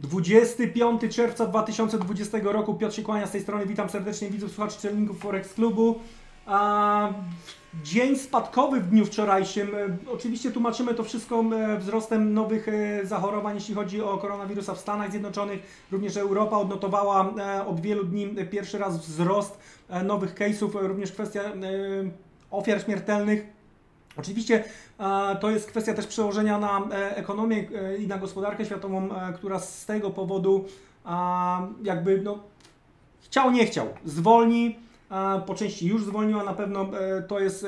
25 czerwca 2020 roku. Piotr się kłania z tej strony. Witam serdecznie widzów, słuchaczy czytelników Forex Klubu. Dzień spadkowy w dniu wczorajszym. Oczywiście tłumaczymy to wszystko wzrostem nowych zachorowań, jeśli chodzi o koronawirusa w Stanach Zjednoczonych. Również Europa odnotowała od wielu dni pierwszy raz wzrost nowych case'ów. Również kwestia ofiar śmiertelnych. Oczywiście to jest kwestia też przełożenia na ekonomię i na gospodarkę światową, która z tego powodu jakby no, chciał, nie chciał, zwolni, po części już zwolniła, na pewno to jest,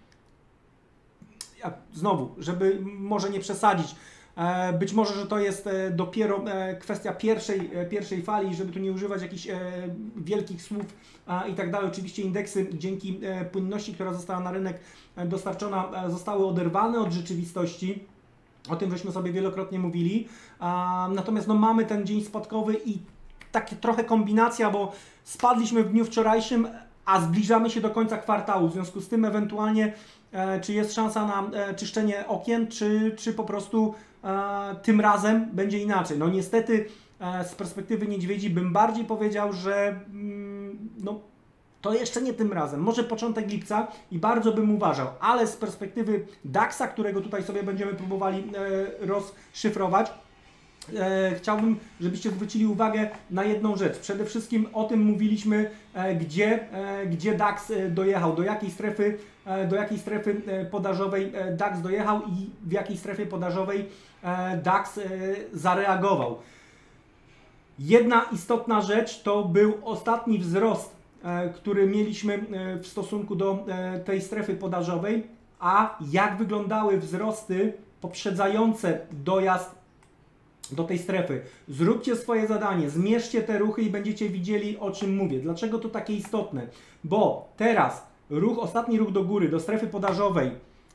znowu, żeby może nie przesadzić, być może, że to jest dopiero kwestia pierwszej fali, żeby tu nie używać jakichś wielkich słów i tak dalej. Oczywiście indeksy dzięki płynności, która została na rynek dostarczona, zostały oderwane od rzeczywistości. O tym żeśmy sobie wielokrotnie mówili. Natomiast no, mamy ten dzień spadkowy i takie trochę kombinacja, bo spadliśmy w dniu wczorajszym, a zbliżamy się do końca kwartału. W związku z tym ewentualnie czy jest szansa na czyszczenie okien, czy po prostu tym razem będzie inaczej. No niestety z perspektywy niedźwiedzi bym bardziej powiedział, że no, to jeszcze nie tym razem. Może początek lipca i bardzo bym uważał, ale z perspektywy DAX-a, którego tutaj sobie będziemy próbowali rozszyfrować, chciałbym, żebyście zwrócili uwagę na jedną rzecz. Przede wszystkim o tym mówiliśmy, gdzie DAX dojechał, do jakiej strefy podażowej DAX dojechał i w jakiej strefie podażowej DAX zareagował. Jedna istotna rzecz to był ostatni wzrost, który mieliśmy w stosunku do tej strefy podażowej, a jak wyglądały wzrosty poprzedzające dojazd do tej strefy. Zróbcie swoje zadanie, zmierzcie te ruchy i będziecie widzieli, o czym mówię. Dlaczego to takie istotne? Bo teraz ostatni ruch do góry, do strefy podażowej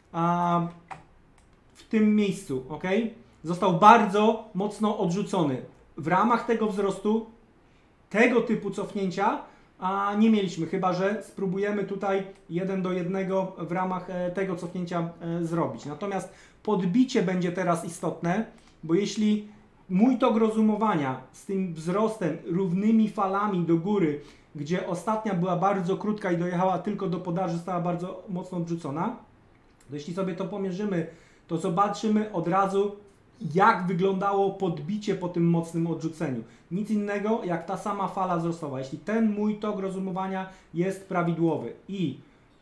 w tym miejscu, ok, został bardzo mocno odrzucony. W ramach tego wzrostu, tego typu cofnięcia nie mieliśmy, chyba że spróbujemy tutaj 1 do 1 w ramach tego cofnięcia zrobić. Natomiast podbicie będzie teraz istotne, bo jeśli mój tok rozumowania z tym wzrostem, równymi falami do góry, gdzie ostatnia była bardzo krótka i dojechała tylko do podaży, została bardzo mocno odrzucona, to jeśli sobie to pomierzymy, to zobaczymy od razu, jak wyglądało podbicie po tym mocnym odrzuceniu. Nic innego jak ta sama fala wzrostowa. Jeśli ten mój tok rozumowania jest prawidłowy i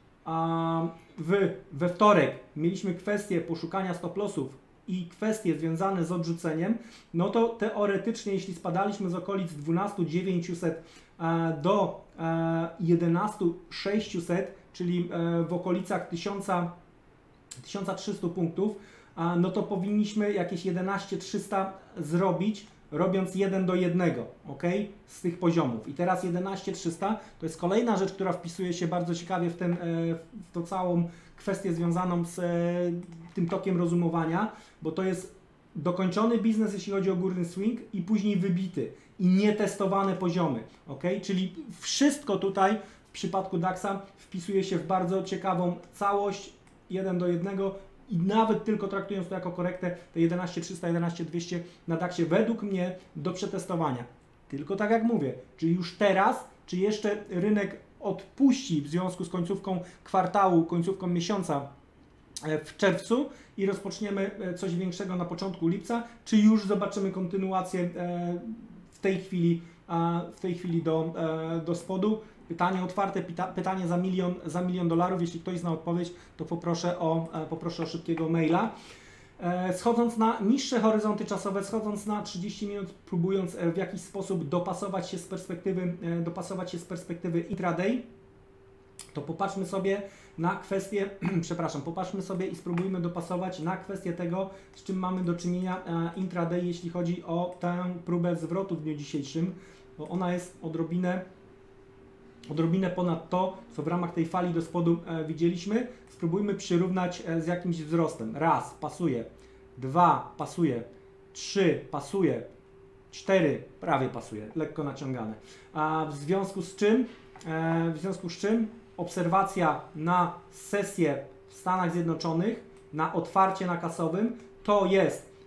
we wtorek mieliśmy kwestię poszukania stop-lossów i kwestie związane z odrzuceniem, no to teoretycznie, jeśli spadaliśmy z okolic 12900 do 11600, czyli w okolicach 1300 punktów, no to powinniśmy jakieś 11300 zrobić, robiąc 1 do 1, ok, z tych poziomów. I teraz 11300 to jest kolejna rzecz, która wpisuje się bardzo ciekawie w tą całą kwestię związaną z tym tokiem rozumowania, bo to jest dokończony biznes, jeśli chodzi o górny swing i później wybity i nietestowane poziomy, ok? Czyli wszystko tutaj w przypadku DAX-a wpisuje się w bardzo ciekawą całość 1 do 1 i nawet tylko traktując to jako korektę, te 11300, 11200 na DAX-ie według mnie do przetestowania. Tylko tak jak mówię, czy już teraz, czy jeszcze rynek odpuści w związku z końcówką kwartału, końcówką miesiąca w czerwcu i rozpoczniemy coś większego na początku lipca, czy już zobaczymy kontynuację w tej chwili do spodu. Pytanie otwarte, pytanie za milion dolarów. Jeśli ktoś zna odpowiedź, to poproszę o szybkiego maila. Schodząc na niższe horyzonty czasowe, schodząc na 30 minut, próbując w jakiś sposób dopasować się z perspektywy intraday, to popatrzmy sobie na kwestię, popatrzmy sobie i spróbujmy dopasować na kwestię tego, z czym mamy do czynienia intraday, jeśli chodzi o tę próbę zwrotu w dniu dzisiejszym, bo ona jest odrobinę ponad to, co w ramach tej fali do spodu widzieliśmy. Spróbujmy przyrównać z jakimś wzrostem. Raz, pasuje. 2, pasuje. 3, pasuje. 4, prawie pasuje. Lekko naciągane. W związku z czym obserwacja na sesję w Stanach Zjednoczonych, na otwarcie na kasowym, to jest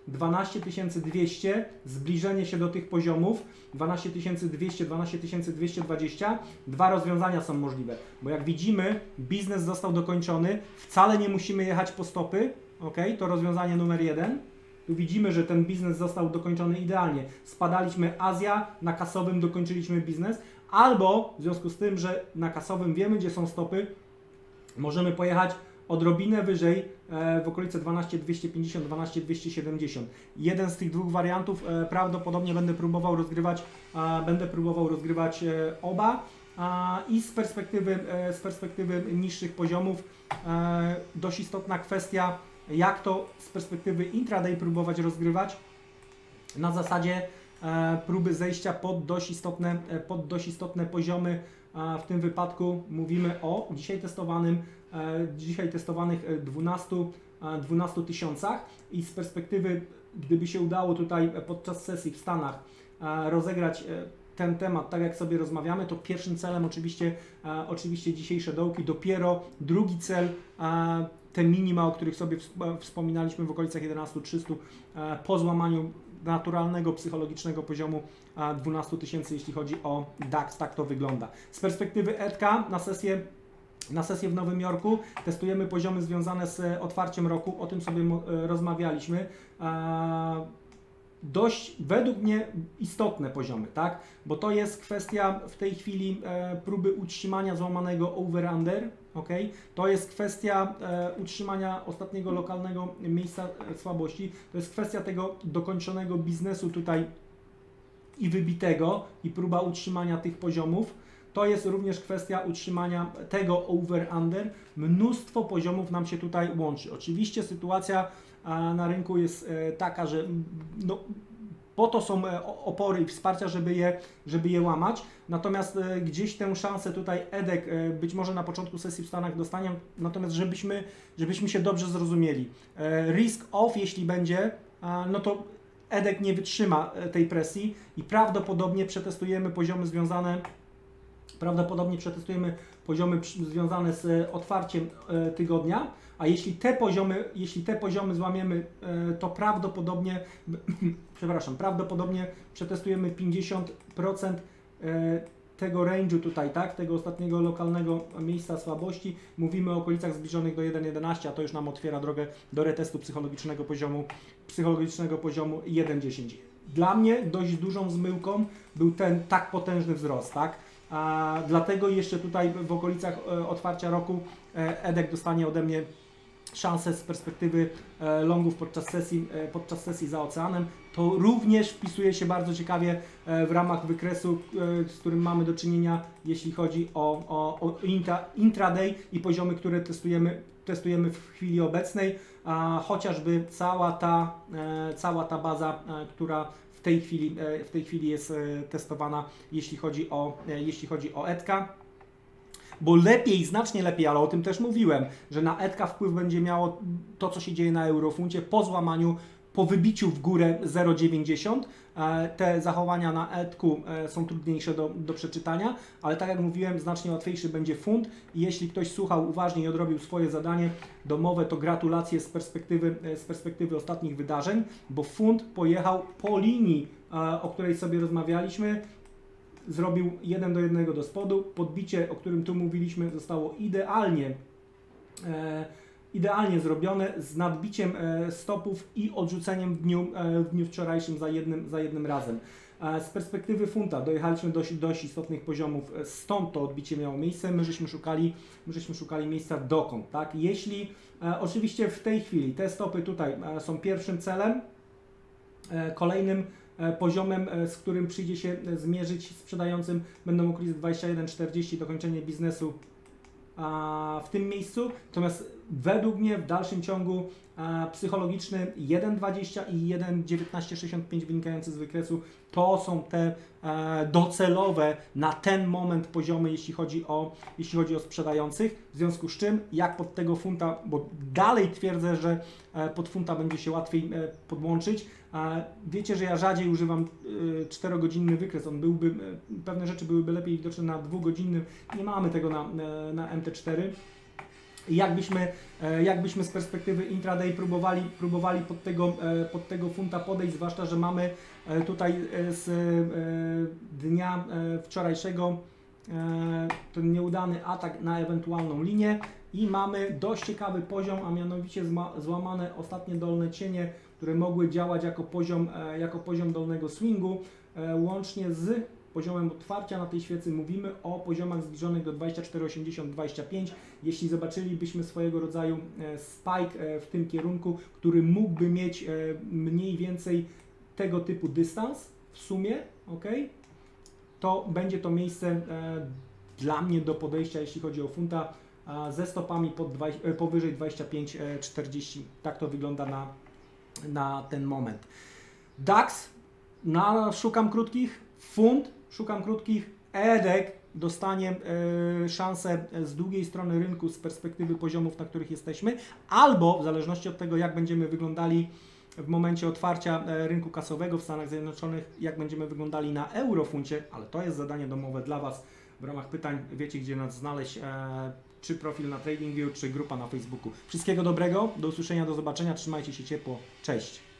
12200, zbliżenie się do tych poziomów, 12200, 12220, dwa rozwiązania są możliwe, bo jak widzimy, biznes został dokończony, wcale nie musimy jechać po stopy, ok, to rozwiązanie numer 1. Tu widzimy, że ten biznes został dokończony idealnie. Spadaliśmy Azja, na kasowym dokończyliśmy biznes, albo w związku z tym, że na kasowym wiemy, gdzie są stopy, możemy pojechać odrobinę wyżej w okolice 12250, 12270. Jeden z tych dwóch wariantów prawdopodobnie będę próbował rozgrywać oba. I z perspektywy niższych poziomów dość istotna kwestia, jak to z perspektywy intraday próbować rozgrywać na zasadzie próby zejścia pod dość istotne poziomy. W tym wypadku mówimy o dzisiaj testowanych 12 tysiącach i z perspektywy, gdyby się udało tutaj podczas sesji w Stanach rozegrać ten temat, tak jak sobie rozmawiamy, to pierwszym celem oczywiście dzisiejsze dołki, dopiero drugi cel te minima, o których sobie wspominaliśmy w okolicach 11300 po złamaniu naturalnego, psychologicznego poziomu 12 tysięcy, jeśli chodzi o DAX, tak to wygląda. Z perspektywy ETK na sesję w Nowym Jorku testujemy poziomy związane z otwarciem roku, o tym sobie rozmawialiśmy. Dość według mnie istotne poziomy, tak? Bo to jest kwestia w tej chwili próby utrzymania złamanego over-under, ok? To jest kwestia utrzymania ostatniego lokalnego miejsca słabości, to jest kwestia tego dokończonego biznesu tutaj i wybitego i próba utrzymania tych poziomów. To jest również kwestia utrzymania tego over-under. Mnóstwo poziomów nam się tutaj łączy. Oczywiście sytuacja na rynku jest taka, że no, po to są opory i wsparcia, żeby je łamać. Natomiast gdzieś tę szansę tutaj EDEK być może na początku sesji w Stanach dostanie, natomiast żebyśmy się dobrze zrozumieli. Risk off, jeśli będzie, no to EDEK nie wytrzyma tej presji i prawdopodobnie przetestujemy poziomy związane z otwarciem tygodnia, a jeśli te poziomy złamiemy, to prawdopodobnie przetestujemy 50% tego range'u tutaj, tak, tego ostatniego lokalnego miejsca słabości. Mówimy o okolicach zbliżonych do 1.11, a to już nam otwiera drogę do retestu psychologicznego poziomu 1.10. Dla mnie dość dużą zmyłką był ten tak potężny wzrost, tak? Dlatego jeszcze tutaj w okolicach otwarcia roku EDEK dostanie ode mnie szansę z perspektywy longów podczas sesji za oceanem. To również wpisuje się bardzo ciekawie w ramach wykresu, z którym mamy do czynienia, jeśli chodzi o intraday i poziomy, które testujemy w chwili obecnej, chociażby cała ta baza, która w tej chwili jest testowana, jeśli chodzi o ETK. Bo znacznie lepiej, ale o tym też mówiłem, że na ETK wpływ będzie miało to, co się dzieje na eurofuncie po wybiciu w górę 0,90. Te zachowania na ETK-u są trudniejsze do przeczytania, ale tak jak mówiłem, znacznie łatwiejszy będzie funt i jeśli ktoś słuchał uważnie i odrobił swoje zadanie domowe, to gratulacje z perspektywy ostatnich wydarzeń, bo funt pojechał po linii, o której sobie rozmawialiśmy, zrobił 1:1 do spodu, podbicie, o którym tu mówiliśmy, zostało idealnie zrobione z nadbiciem stopów i odrzuceniem w dniu wczorajszym za jednym razem. Z perspektywy funta dojechaliśmy do dość istotnych poziomów, stąd to odbicie miało miejsce, my żeśmy szukali miejsca dokąd, tak? Jeśli oczywiście w tej chwili te stopy tutaj są pierwszym celem, kolejnym poziomem, z którym przyjdzie się zmierzyć sprzedającym, będą okolice 21,40, dokończenie biznesu w tym miejscu. Natomiast według mnie w dalszym ciągu psychologiczny 1,20 i 1,1965 wynikający z wykresu to są te docelowe na ten moment poziomy, jeśli chodzi o sprzedających. W związku z czym, jak pod tego funta, bo dalej twierdzę, że pod funta będzie się łatwiej podłączyć. Wiecie, że ja rzadziej używam 4-godzinny wykres. Pewne rzeczy byłyby lepiej widoczne na 2-godzinnym. Nie mamy tego na MT4. jakbyśmy z perspektywy intraday próbowali pod tego funta podejść, zwłaszcza, że mamy tutaj z dnia wczorajszego ten nieudany atak na ewentualną linię i mamy dość ciekawy poziom, a mianowicie złamane ostatnie dolne cienie, które mogły działać jako poziom dolnego swingu, łącznie z poziomem otwarcia na tej świecy mówimy o poziomach zbliżonych do 24,80-25. Jeśli zobaczylibyśmy swojego rodzaju spike w tym kierunku, który mógłby mieć mniej więcej tego typu dystans w sumie, ok, to będzie to miejsce dla mnie do podejścia, jeśli chodzi o funta, ze stopami powyżej 25,40. Tak to wygląda na ten moment. DAX, szukam krótkich, funt, szukam krótkich, EDEK dostanie szansę z drugiej strony rynku z perspektywy poziomów, na których jesteśmy, albo w zależności od tego, jak będziemy wyglądali w momencie otwarcia rynku kasowego w Stanach Zjednoczonych, jak będziemy wyglądali na eurofuncie, ale to jest zadanie domowe dla Was. W ramach pytań wiecie, gdzie nas znaleźć, czy profil na TradingView, czy grupa na Facebooku. Wszystkiego dobrego, do usłyszenia, do zobaczenia, trzymajcie się ciepło, cześć!